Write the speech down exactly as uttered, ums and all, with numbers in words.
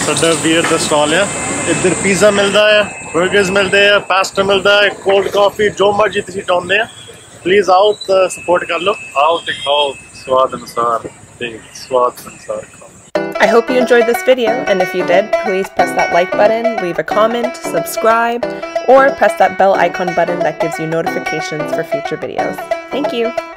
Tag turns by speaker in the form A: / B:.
A: ਸਾਡਾ ਵੀਰ ਦਾ ਸਟਾਲ ਹੈ ਇੱਧਰ ਪੀਜ਼ਾ ਮਿਲਦਾ ਹੈ 버ਗਰਸ ਮਿਲਦੇ ਆ ਪਾਸਤਾ ਮਿਲਦਾ ਹੈ ਕੋਲਡ ਕਾਫੀ ਜੋ ਮਰਜ਼ੀ ਤੁਸੀਂ ਚਾਹੁੰਦੇ ਆ ਪਲੀਜ਼ ਆਓ ਸਪੋਰਟ ਕਰ ਲਓ ਆਓ ਤੇ ਖਾਓ ਸਵਾਦ ਅਨੁਸਾਰ ਤੇ ਸਵਾਦ ਅਨੁਸਾਰ ਖਾਓ
B: I hope you enjoyed this video, and if you did, please press that like button, leave a comment, subscribe, or press that bell icon button that gives you notifications for future videos. Thank you!